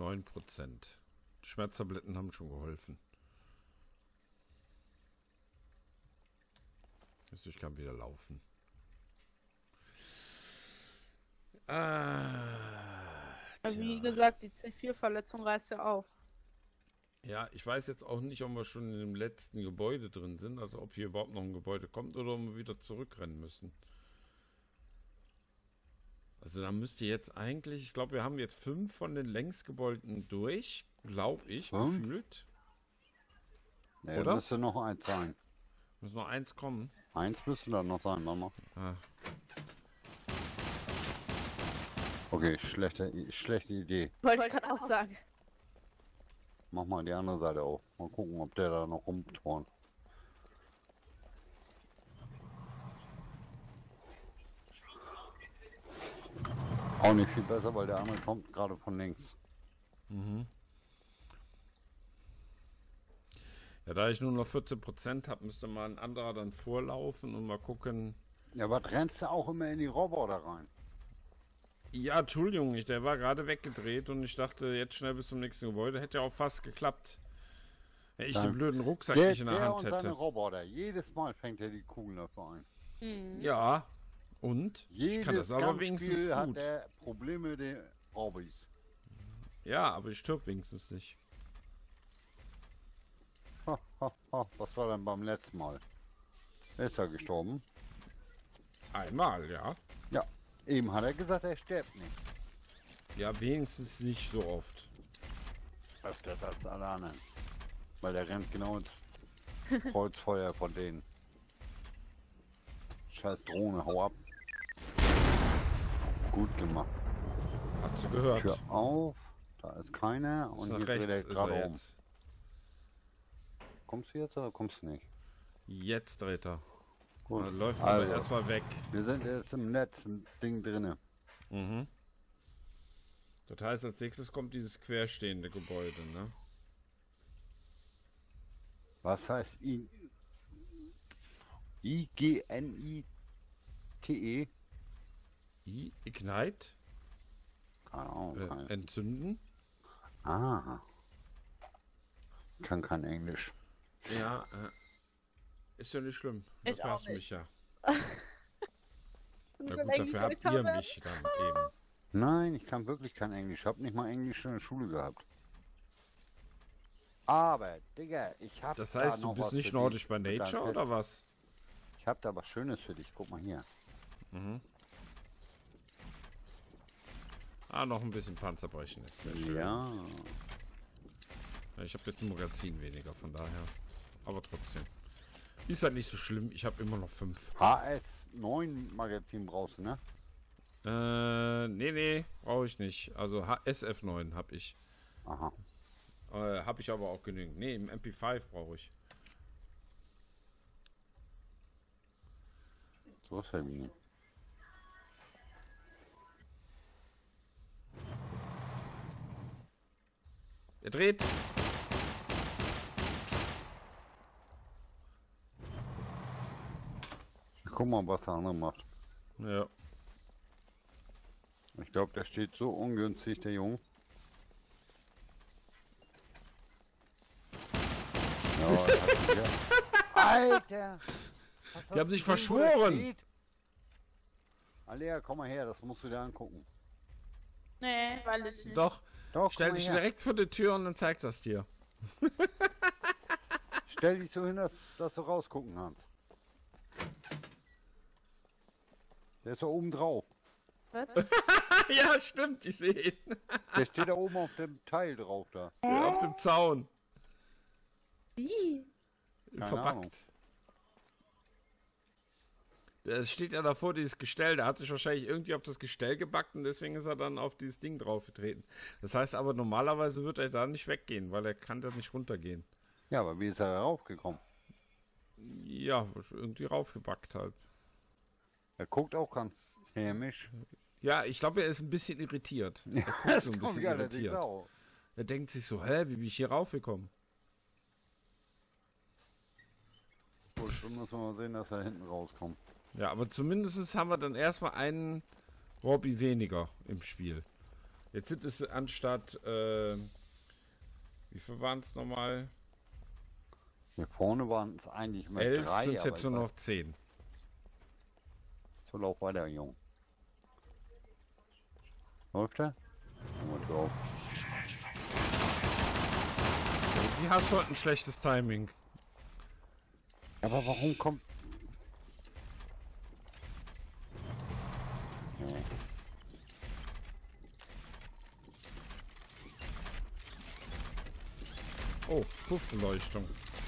9%. Schmerztabletten haben schon geholfen. Jetzt ich kann wieder laufen. Wie gesagt, die C4-Verletzung reißt ja auf. Ja, ich weiß jetzt auch nicht, ob wir schon in dem letzten Gebäude drin sind, also ob hier überhaupt noch ein Gebäude kommt oder ob wir wieder zurückrennen müssen. Also da müsste jetzt eigentlich, ich glaube, wir haben jetzt 5 von den Längsgebäuden durch, glaube ich, gefühlt. Nee, oder? Müsste noch eins sein. Muss noch eins kommen. Eins müsste dann noch sein, Mama. Ah. Okay, schlechte Idee. Wollte ich gerade auch sagen. Mach mal die andere Seite auf. Mal gucken, ob der da noch rumturnt. Auch nicht viel besser, weil der andere kommt gerade von links. Mhm. Ja, da ich nur noch 14% habe, müsste mal ein anderer dann vorlaufen und mal gucken. Ja, was rennst du auch immer in die Roboter rein? Ja, Entschuldigung, der war gerade weggedreht und ich dachte, jetzt schnell bis zum nächsten Gebäude. Hätte ja auch fast geklappt. Wenn ich den blöden Rucksack nicht in der Hand hätte. Seine Roboter. Jedes Mal fängt er die Kugelläufer ein. Ja, und? Ich kann das aber wenigstens Spiel gut. Hat er Probleme mit den Hobbys. Ja, aber ich stirb wenigstens nicht. Was war denn beim letzten Mal? Ist er gestorben? Einmal, ja. Ja, eben hat er gesagt, er stirbt nicht. Ja, wenigstens nicht so oft. Öfters als alle anderen. Weil der rennt genau ins Kreuzfeuer von denen. Scheiß Drohne, hau ab. Gut gemacht. Hast du gehört? Tür auf, da ist keiner und hier dreht er gerade um. Kommst du jetzt oder kommst du nicht? Jetzt dreht er. Gut. Dann läuft Also, aber erstmal weg. Wir sind jetzt im letzten Ding drinne. Mhm. Das heißt, als nächstes kommt dieses querstehende Gebäude, ne? Was heißt I-G-N-I-T-E? Ignite? Keine Ahnung. Entzünden? Ah. Kann kein Englisch. Ja, ist ja nicht schlimm. Ich Dafür auch hast du mich nicht. ja. Na gut, dafür habt ihr mich dann eben. Nein, ich kann wirklich kein Englisch. Ich habe nicht mal Englisch in der Schule gehabt. Aber, Digga, ich habe. Das heißt, du bist nicht nordisch bei Nature oder was? Ich habe da was Schönes für dich. Guck mal hier. Mhm. Ah, noch ein bisschen Panzerbrechen ist sehr schön. Ja. Ja, ich habe jetzt ein Magazin weniger, von daher. Aber trotzdem. Ist halt nicht so schlimm. Ich habe immer noch 5. HS9 Magazin brauchst du, ne? Nee, brauche ich nicht. Also SF9 habe ich. Aha. Habe ich aber auch genügend. Nee, im MP5 brauche ich. So ist er wie. Er dreht. Guck mal, was der andere macht. Ja. Ich glaube, der steht so ungünstig, der Junge. Ja, Alter! Die haben sich verschworen! Alea, komm mal her, das musst du dir angucken. Nee, weil ich nicht. Doch, Doch, stell komm mal dich her. direkt vor die Tür und dann zeig das dir. Stell dich so hin, dass du rausgucken kannst. Der ist da oben drauf. Was? Ja, stimmt, ich sehe ihn. Der steht da oben auf dem Teil drauf da. Auf dem Zaun. Wie? Keine Verbackt. Ahnung. Es steht ja davor, dieses Gestell. Da hat sich wahrscheinlich irgendwie auf das Gestell gebackt und deswegen ist er dann auf dieses Ding draufgetreten. Das heißt aber, normalerweise wird er da nicht weggehen, weil er kann da nicht runtergehen. Ja, aber wie ist er raufgekommen? Ja, irgendwie raufgebackt halt. Er guckt auch ganz hämisch. Ja, ich glaube, er ist ein bisschen irritiert. Er guckt so ein bisschen Ja, der irritiert. Sau. Er denkt sich so, hä, wie bin ich hier raufgekommen? Gut, dann müssen wir mal sehen, dass er hinten rauskommt. Ja, aber zumindest haben wir dann erstmal einen Robby weniger im Spiel. Jetzt sind es anstatt, wie viel waren es nochmal? Hier vorne waren es eigentlich immer 11 3, sind es aber jetzt nur noch 10. so lauf weiter, Jung. Läuft er? Und drauf. Wie hast du heute ein schlechtes Timing? Aber warum kommt... Nee. Oh, Puffbeleuchtung.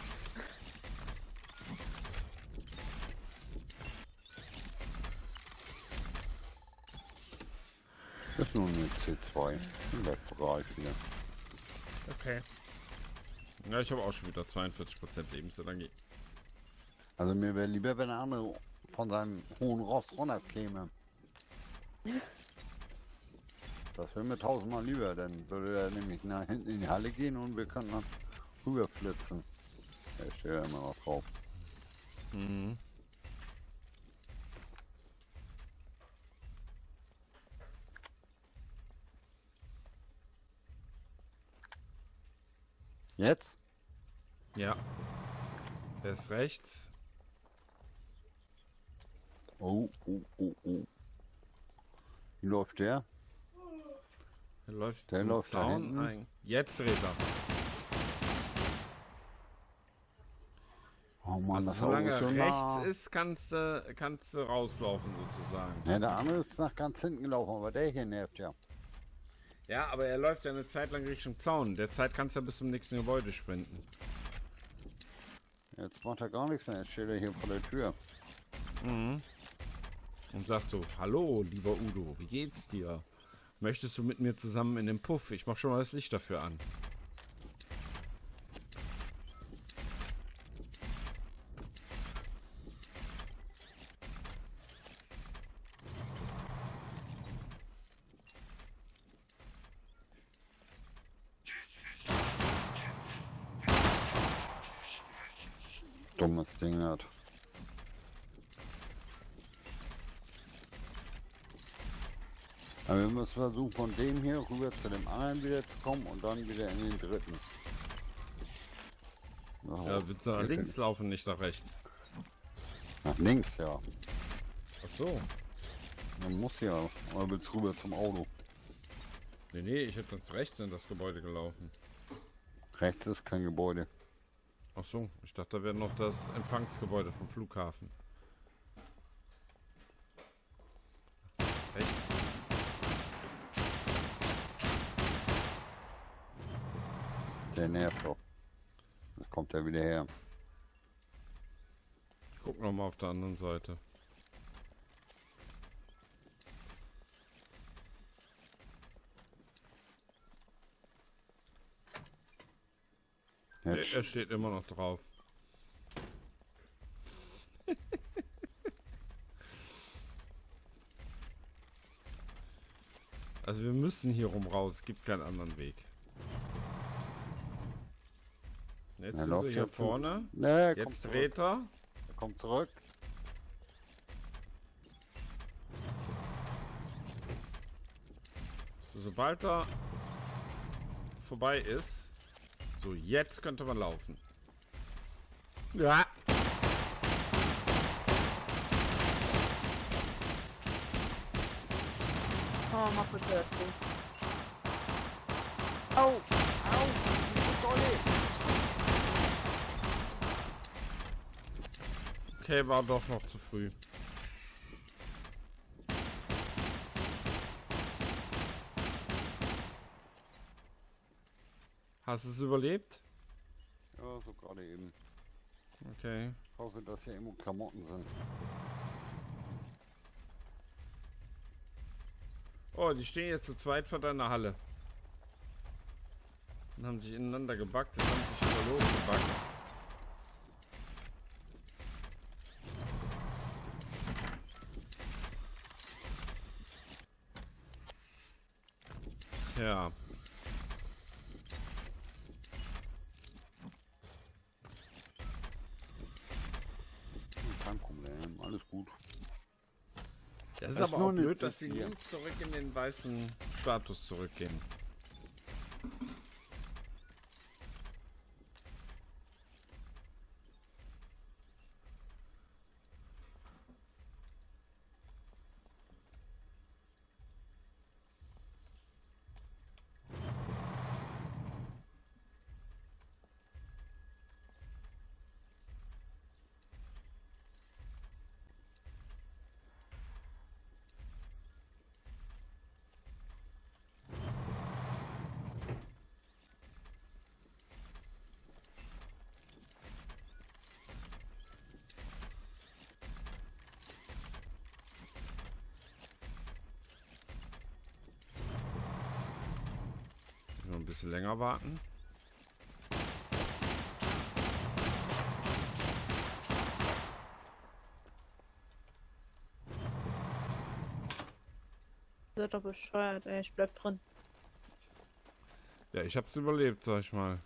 Das ist nur eine C2 im Webbereich wieder. Okay. Ja, ich habe auch schon wieder 42% Lebensenergie. Also mir wäre lieber, wenn der andere von seinem hohen Ross runterkäme. Das wäre mir tausendmal lieber, dann würde er nämlich nach hinten in die Halle gehen und wir könnten dann rüberflitzen. Der steht ja immer noch drauf. Mhm. Jetzt? Ja. Der ist rechts. Oh. Wie läuft der? Der läuft Der zum läuft da Zaun hinten. ein. Jetzt dreht er. Oh Mann, Also das solange Auto er ist so rechts nah. ist, kannst du rauslaufen sozusagen. Ja, der andere ist nach ganz hinten gelaufen, aber der hier nervt ja. Ja, aber er läuft ja eine Zeit lang Richtung Zaun. Derzeit kannst du ja bis zum nächsten Gebäude sprinten. Jetzt macht er gar nichts mehr, jetzt steht er hier vor der Tür. Mhm. Und sagt so, hallo, lieber Udo, wie geht's dir? Möchtest du mit mir zusammen in den Puff? Ich mach schon mal das Licht dafür an. Dummes Ding hat. Aber wir müssen versuchen, von dem hier rüber zu dem anderen wieder zu kommen und dann wieder in den dritten. So, Ja, bitte nach links laufen, nicht nach rechts. nach links, ja. Ach so. Man muss ja. Oder willst du rüber zum Auto? Nee, ich hätte jetzt rechts in das Gebäude gelaufen. Rechts ist kein Gebäude. Ach so, ich dachte, da wäre noch das Empfangsgebäude vom Flughafen. Rechts? Der nervt doch. Jetzt kommt er wieder her. Ich guck noch mal auf der anderen Seite. Jetzt Er steht immer noch drauf. Also wir müssen hier rum raus, es gibt keinen anderen Weg. Jetzt Er ist läuft er hier jetzt vorne. Nee, er kommt Jetzt zurück. dreht er. Er kommt zurück. Sobald er vorbei ist. So, jetzt könnte man laufen. Ja. Oh, mach bitte das Ding. Au! Okay, war doch noch zu früh. Hast du es überlebt? Ja, so gerade eben. Okay. Ich hoffe, dass hier irgendwo Klamotten sind. Oh, die stehen jetzt zu zweit vor deiner Halle. Und haben sich ineinander gebackt. Jetzt haben sich wieder losgebackt. Ja. Kein Problem, alles gut. Das ist Das aber ist nur auch eine blöd, dass sie C4. nie zurück in den weißen Status zurückgehen. Noch ein bisschen länger warten. Seid doch bescheuert, ey. Ich bleib drin. Ja, ich hab's überlebt, sag ich mal.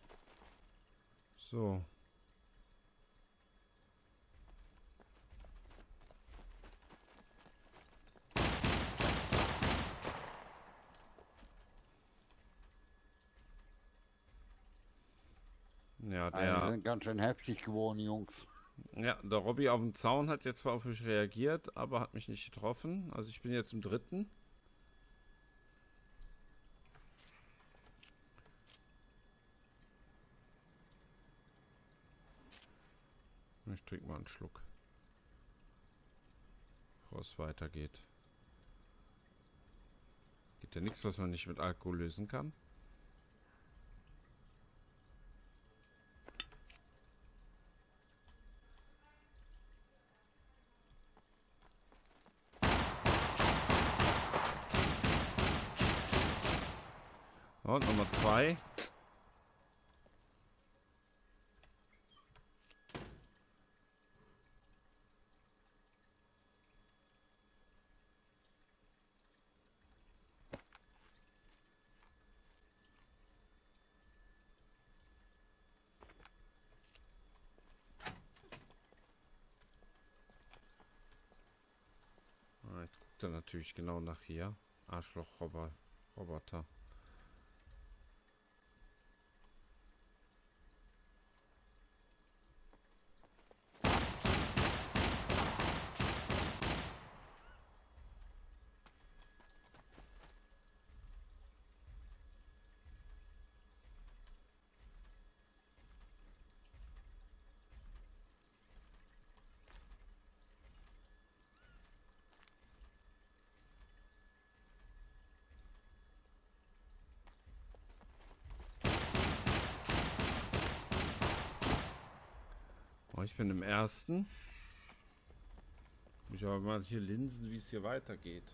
So. Ja, Die sind ganz schön heftig geworden, Jungs. ja, der Robby auf dem Zaun hat jetzt zwar auf mich reagiert, aber hat mich nicht getroffen. Also ich bin jetzt im dritten. Ich trinke mal einen Schluck, bevor es weitergeht. Gibt ja nichts, was man nicht mit Alkohol lösen kann. Und Nummer 2. Jetzt guckt er natürlich genau nach hier. Arschloch-Roboter. Ich bin im ersten. Ich aber mal hier linsen, wie es hier weitergeht.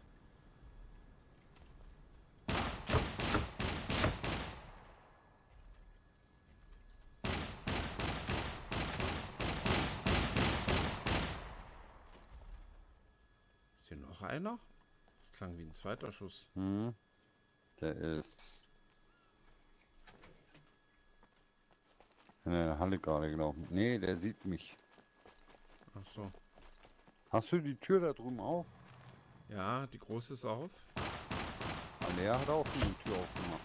Ist hier noch einer? Das klang wie ein zweiter Schuss. Mhm. Der ist in der Halle gerade gelaufen. Nee, der sieht mich. Ach so. Hast du die Tür da drüben auf? Ja, die große ist auf. Der hat auch die Tür aufgemacht.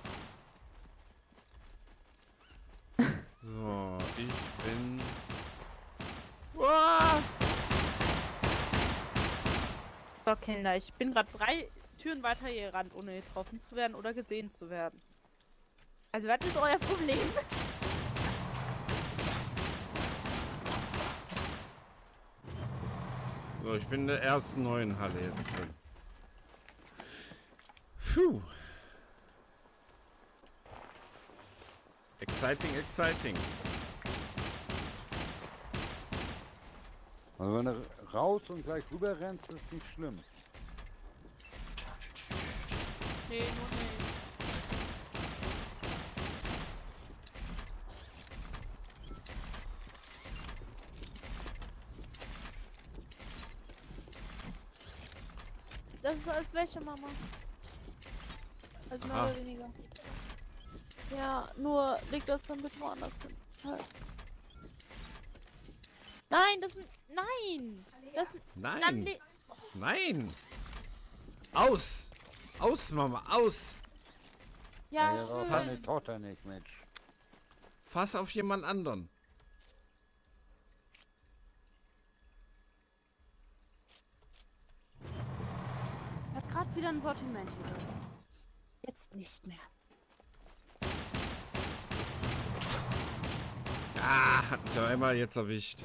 So, ich bin... Uah! So, Kinder, ich bin gerade 3 Türen weiter hier gerannt, ohne getroffen zu werden oder gesehen zu werden. Also, was ist euer Problem? So, ich bin in der ersten neuen Halle jetzt drin. Puh. Exciting, exciting. Also wenn du raus und gleich rüber rennst, ist nicht schlimm. Nee, nur nicht. Das ist alles Wäsche, Mama. Also mehr Aha. oder weniger. Ja, nur leg das dann bitte woanders hin. Halt. Nein, das sind... Nein! Das sind... Nein! Nein! Aus! Aus, Mama, aus! Ja, ja, schön. deine Tochter nicht, Mensch. Fass auf jemand anderen. Hat gerade wieder ein Sortiment hier. Jetzt nicht mehr. Ah, hat mich aber einmal jetzt erwischt.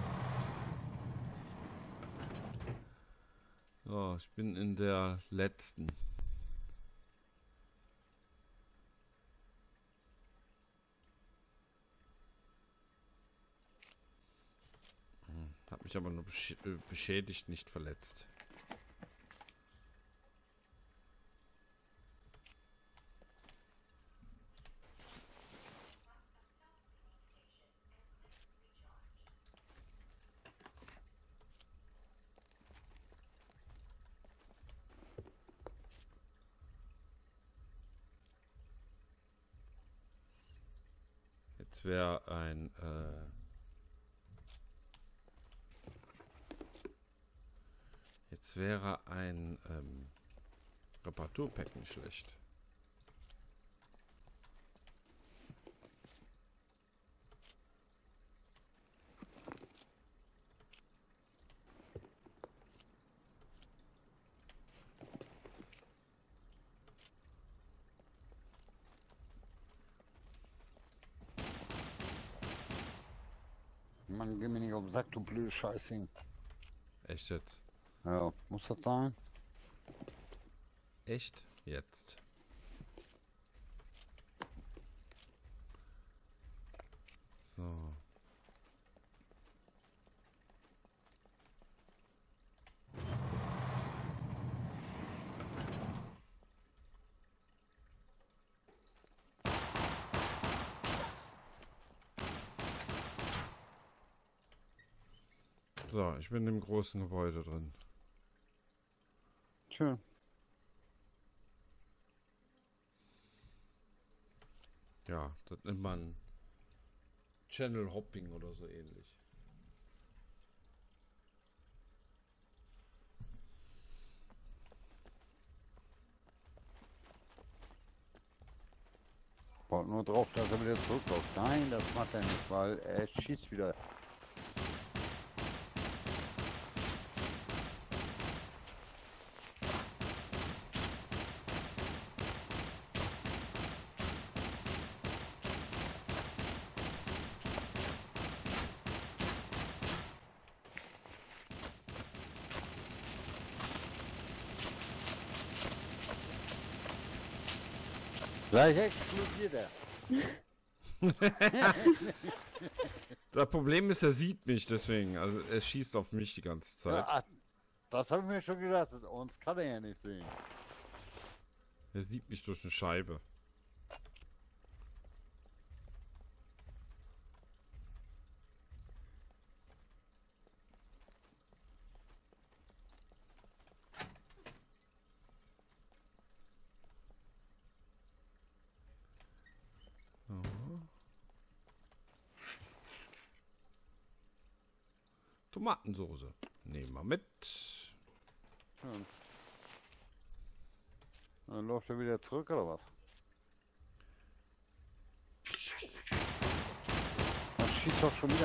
So, ich bin in der letzten. Hab mich aber nur beschädigt, nicht verletzt. Jetzt wäre ein Reparaturpack nicht schlecht. Mann, geh mir nicht auf den Sack, du blöde Scheiße. Echt jetzt? Ja, muss das sein? Echt jetzt? So. So, ich bin im großen Gebäude drin. Schön. Ja, das nennt man Channel Hopping oder so ähnlich. Warte nur drauf, dass er wieder zurückläuft. Nein, das macht er nicht, weil er schießt wieder. Gleich explodiert er. Das Problem ist, er sieht mich deswegen. Also er schießt auf mich die ganze Zeit. Ja, das habe ich mir schon gedacht. Uns kann er ja nicht sehen. Er sieht mich durch eine Scheibe. So. Tomatensoße. Nehmen wir mit. Schön. Dann läuft er wieder zurück oder was? Da schießt doch schon wieder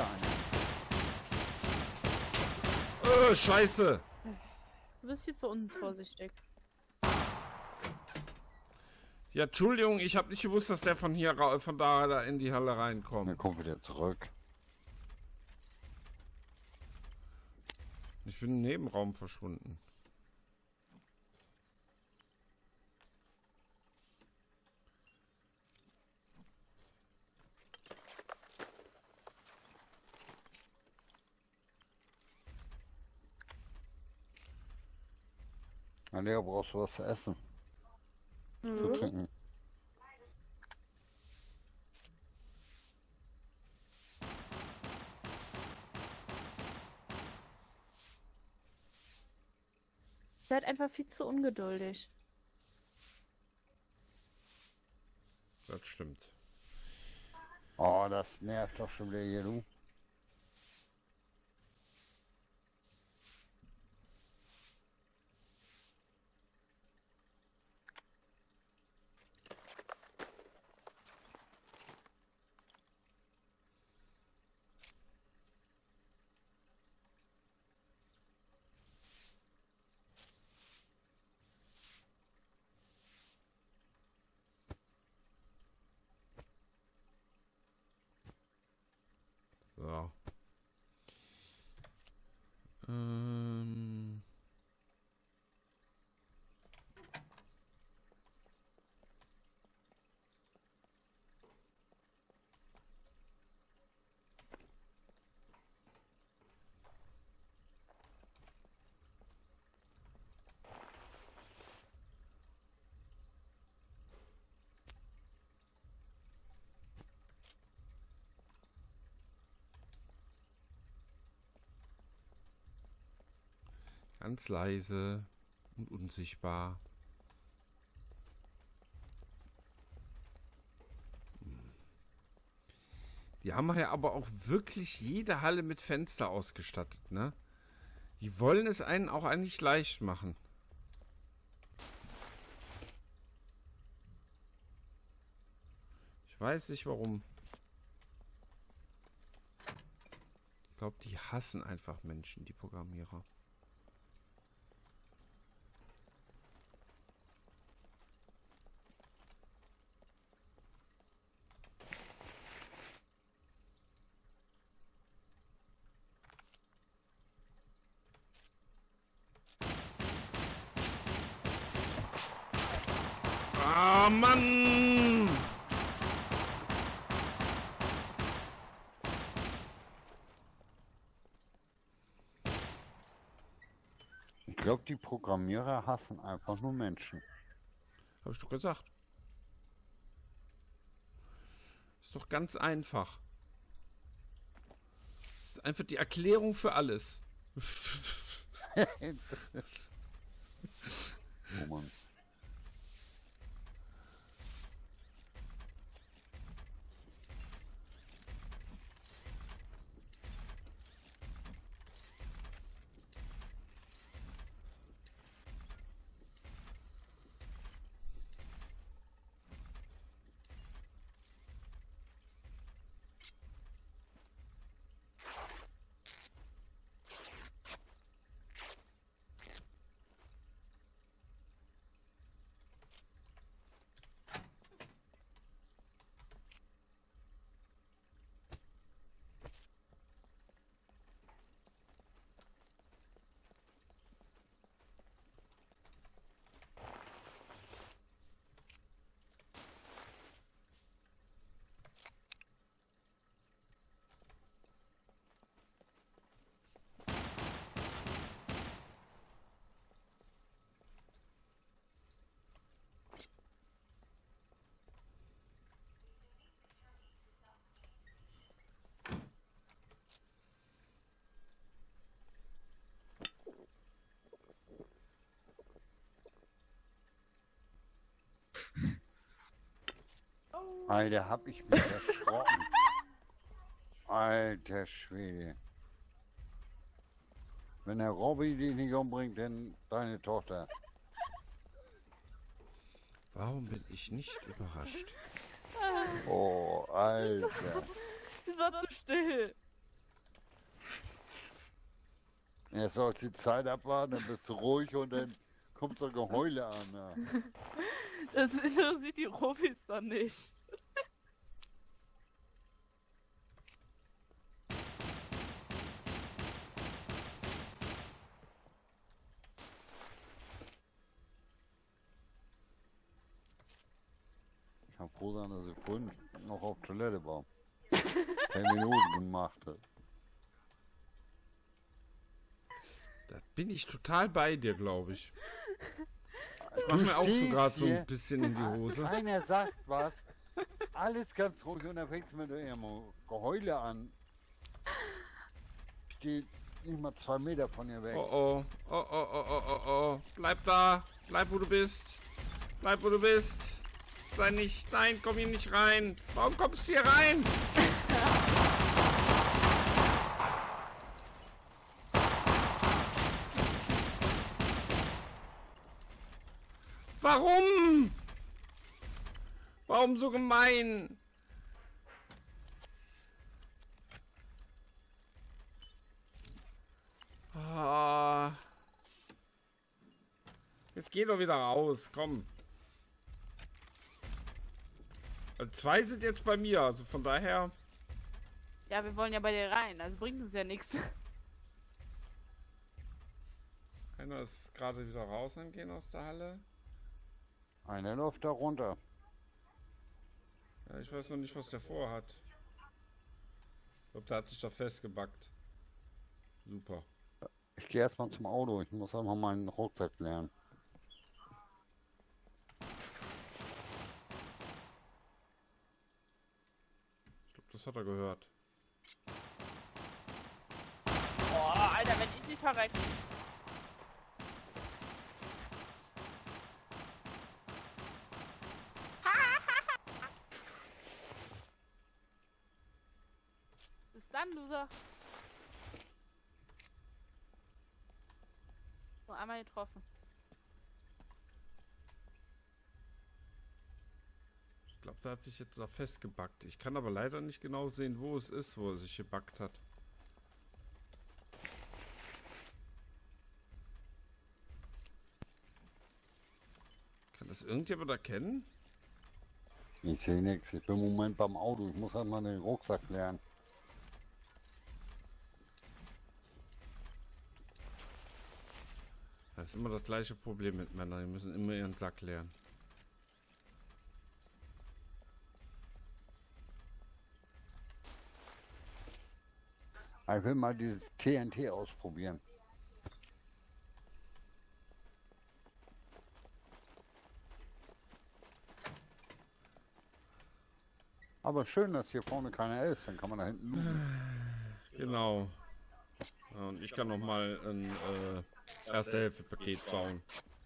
einer. Scheiße! Du bist viel zu unvorsichtig. Ja, Entschuldigung, ich habe nicht gewusst, dass der von hier von da in die Halle reinkommt. Er kommt wieder zurück. Ich bin im Nebenraum verschwunden. Na, Leo, brauchst du was zu essen? Zu trinken? Seid einfach viel zu ungeduldig. Das stimmt. Oh, das nervt doch schon wieder hier, du. Ganz leise und unsichtbar. Die haben ja aber auch wirklich jede Halle mit Fenster ausgestattet, ne? Die wollen es einen auch eigentlich leicht machen. Ich weiß nicht warum. Ich glaube, die hassen einfach Menschen, die Programmierer. Ah, Mann! Ich glaube, die Programmierer hassen einfach nur Menschen. Hab ich doch gesagt. Ist doch ganz einfach. Ist einfach die Erklärung für alles. Oh Mann. Alter, hab ich mich erschrocken. Alter Schwede. Wenn der Robby dich nicht umbringt, dann deine Tochter. Warum bin ich nicht überrascht? Oh, Alter. Es war zu still. Jetzt sollst du die Zeit abwarten, dann bist du ruhig und dann kommt so Geheule an. Ja. Das interessiert die Robis dann nicht. Ich kann froh sein, dass ich vorhin noch auf Toilette war. 10 Minuten gemacht hat. Da bin ich total bei dir, glaube ich. Ich mach mir auch so gerade so ein bisschen in die Hose. Keiner sagt was. Alles ganz ruhig und dann fängt es mit ihrem Geheule an. Steht nicht mal 2 Meter von ihr weg. Oh oh, oh oh, oh oh, oh oh. Bleib da, bleib wo du bist. Bleib wo du bist. Sei nicht, nein, komm hier nicht rein. Warum kommst du hier rein? Warum? Warum so gemein? Ah. Jetzt geh doch wieder raus, komm. Also 2 sind jetzt bei mir, also von daher. Ja, wir wollen ja bei dir rein, also bringt uns ja nichts. Einer ist gerade wieder raus angehen aus der Halle. Einer läuft da runter. Ja, ich weiß noch nicht, was der vorhat. Ich glaube, der hat sich da festgebackt. Super. Ich gehe erstmal zum Auto. Ich muss einfach meinen Rucksack lernen. Ich glaube, das hat er gehört. Oh, Alter, wenn ich nicht verrecke. Loser. Nur einmal getroffen. Ich glaube, da hat sich jetzt da festgebackt. Ich kann aber leider nicht genau sehen, wo es ist, wo er sich gebackt hat. Kann das irgendjemand erkennen? Ich sehe nichts. Ich bin im Moment beim Auto. Ich muss halt mal den Rucksack leeren. Das ist immer das gleiche Problem mit Männern. Die müssen immer ihren Sack leeren. Ich will mal dieses TNT ausprobieren. Aber schön, dass hier vorne keiner ist. Dann kann man da hinten looten. Genau. Ja, und ich kann noch mal ein Erste-Hilfe-Paket bauen.